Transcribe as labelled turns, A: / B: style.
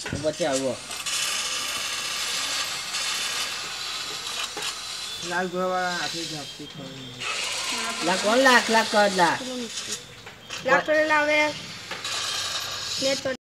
A: પછી આવો
B: લાલ ગોળા આખી ઝાપટી ખાવી
A: લા કોણ લાખ લાખ કર લા
C: લાકડ લાવે ને તો